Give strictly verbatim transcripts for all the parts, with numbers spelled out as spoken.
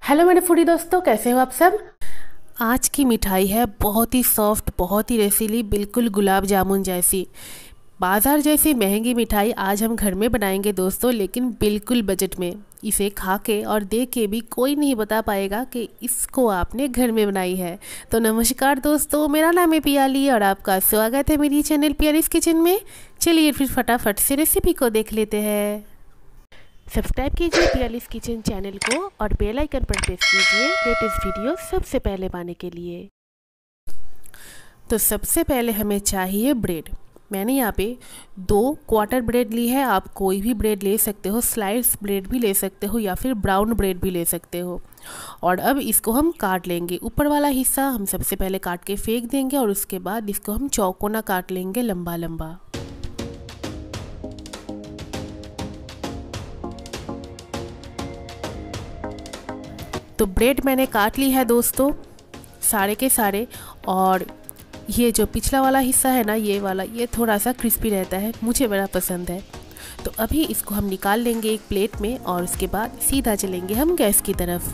Hello मेरे foodie दोस्तों, कैसे हो आप सब। आज की मिठाई है बहुत ही सॉफ्ट, बहुत ही रसीली, बिल्कुल गुलाब जामुन जैसी। बाज़ार जैसी महंगी मिठाई आज हम घर में बनाएंगे दोस्तों, लेकिन बिल्कुल बजट में। इसे खा के और देख के भी कोई नहीं बता पाएगा कि इसको आपने घर में बनाई है। तो नमस्कार दोस्तों, मेरा नाम है पियाली और आपका स्वागत है मेरी चैनल पियालीस किचन में। चलिए फिर फटाफट से रेसिपी को देख लेते हैं। सब्सक्राइब कीजिए पियालीस किचन चैनल को और बेल आइकन पर प्रेस कीजिए लेटेस्ट वीडियो सबसे पहले पाने के लिए। तो सबसे पहले हमें चाहिए ब्रेड। मैंने यहाँ पे दो क्वार्टर ब्रेड ली है। आप कोई भी ब्रेड ले सकते हो, स्लाइस ब्रेड भी ले सकते हो या फिर ब्राउन ब्रेड भी ले सकते हो। और अब इसको हम काट लेंगे। ऊपर वाला हिस्सा हम सबसे पहले काट के फेंक देंगे और उसके बाद इसको हम चौकोना काट लेंगे लंबा लंबा। तो ब्रेड मैंने काट ली है दोस्तों, सारे के सारे। और ये जो पिछला वाला हिस्सा है ना, ये वाला, ये थोड़ा सा क्रिस्पी रहता है, मुझे बड़ा पसंद है। तो अभी इसको हम निकाल लेंगे एक प्लेट में और उसके बाद सीधा चलेंगे हम गैस की तरफ।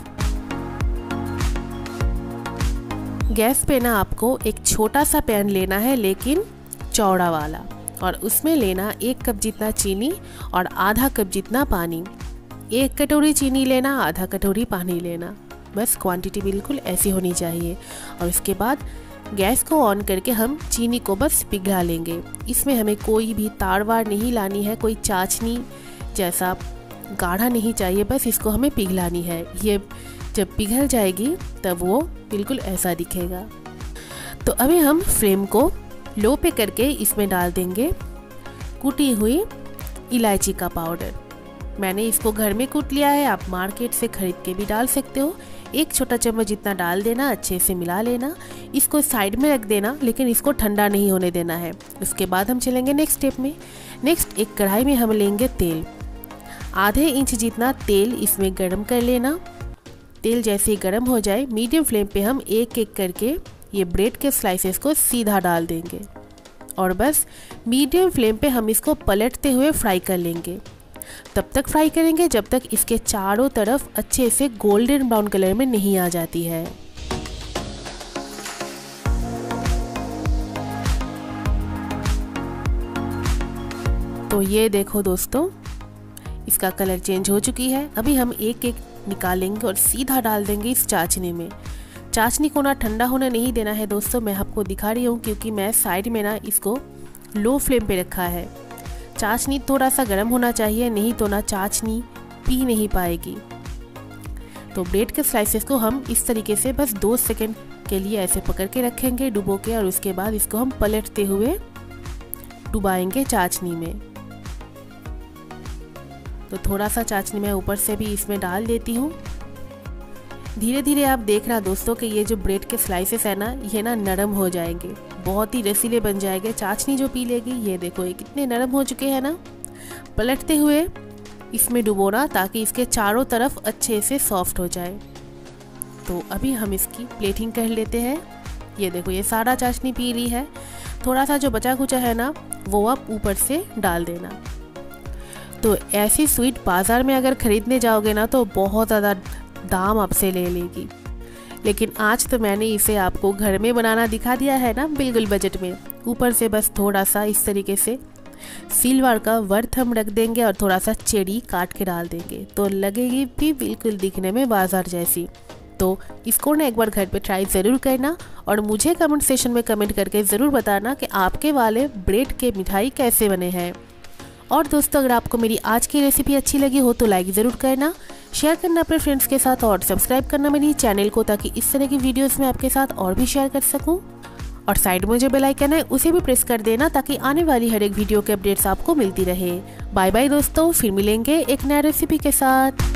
गैस पे ना आपको एक छोटा सा पैन लेना है, लेकिन चौड़ा वाला, और उसमें लेना एक कप जितना चीनी और आधा कप जितना पानी। एक कटोरी चीनी लेना, आधा कटोरी पानी लेना, बस क्वांटिटी बिल्कुल ऐसी होनी चाहिए। और उसके बाद गैस को ऑन करके हम चीनी को बस पिघला लेंगे। इसमें हमें कोई भी तार वार नहीं लानी है, कोई चाशनी जैसा गाढ़ा नहीं चाहिए, बस इसको हमें पिघलानी है। ये जब पिघल जाएगी तब वो बिल्कुल ऐसा दिखेगा। तो अभी हम फ्लेम को लो पे करके इसमें डाल देंगे कुटी हुई इलायची का पाउडर। मैंने इसको घर में कूट लिया है, आप मार्केट से खरीद के भी डाल सकते हो। एक छोटा चम्मच जितना डाल देना, अच्छे से मिला लेना। इसको साइड में रख देना, लेकिन इसको ठंडा नहीं होने देना है। उसके बाद हम चलेंगे नेक्स्ट स्टेप में। नेक्स्ट एक कढ़ाई में हम लेंगे तेल। आधे इंच जितना तेल इसमें गर्म कर लेना। तेल जैसे ही गर्म हो जाए, मीडियम फ्लेम पे हम एक एक करके ये ब्रेड के स्लाइसेस को सीधा डाल देंगे और बस मीडियम फ्लेम पे हम इसको पलटते हुए फ्राई कर लेंगे। तब तक फ्राई करेंगे जब तक इसके चारों तरफ अच्छे से गोल्डन ब्राउन कलर में नहीं आ जाती है। तो ये देखो दोस्तों, इसका कलर चेंज हो चुकी है। अभी हम एक एक निकालेंगे और सीधा डाल देंगे इस चाशनी में। चाशनी को ना ठंडा होने नहीं देना है दोस्तों, मैं आपको दिखा रही हूँ क्योंकि मैं साइड में ना इसको लो फ्लेम पे रखा है। चाशनी थोड़ा सा गर्म होना चाहिए, नहीं तो ना चाशनी पी नहीं पाएगी। तो ब्रेड के स्लाइसेस को हम इस तरीके से बस दो सेकंड के लिए ऐसे पकड़ के रखेंगे डुबो के, और उसके बाद इसको हम पलटते हुए डुबाएंगे चाशनी में। तो थोड़ा सा चाशनी मैं ऊपर से भी इसमें डाल देती हूँ। धीरे धीरे आप देख रहा दोस्तों कि ये जो ब्रेड के स्लाइसेस है ना, ये ना नरम हो जाएंगे, बहुत ही रसीले बन जाएंगे। चाशनी जो पी लेगी। ये देखो ये कितने नरम हो चुके हैं ना। पलटते हुए इसमें डुबोना ताकि इसके चारों तरफ अच्छे से सॉफ्ट हो जाए। तो अभी हम इसकी प्लेटिंग कर लेते हैं। ये देखो ये सारा चाशनी पी ली है। थोड़ा सा जो बचा कुचा है ना, वो आप ऊपर से डाल देना। तो ऐसी स्वीट बाज़ार में अगर ख़रीदने जाओगे ना तो बहुत ज़्यादा दाम आपसे ले लेगी, लेकिन आज तो मैंने इसे आपको घर में बनाना दिखा दिया है ना, बिल्कुल बजट में। ऊपर से बस थोड़ा सा इस तरीके से सिल्वर का वर्थ हम रख देंगे और थोड़ा सा चेरी काट के डाल देंगे, तो लगेगी भी बिल्कुल दिखने में बाजार जैसी। तो इसको ना एक बार घर पे ट्राई ज़रूर करना और मुझे कमेंट सेशन में कमेंट करके ज़रूर बताना कि आपके वाले ब्रेड के मिठाई कैसे बने हैं। और दोस्तों, अगर आपको मेरी आज की रेसिपी अच्छी लगी हो तो लाइक ज़रूर करना, शेयर करना अपने फ्रेंड्स के साथ और सब्सक्राइब करना मेरी चैनल को, ताकि इस तरह की वीडियोस मैं आपके साथ और भी शेयर कर सकूं। और साइड में जो बेल आइकन है उसे भी प्रेस कर देना ताकि आने वाली हर एक वीडियो के अपडेट्स आपको मिलती रहे। बाय बाय दोस्तों, फिर मिलेंगे एक नया रेसिपी के साथ।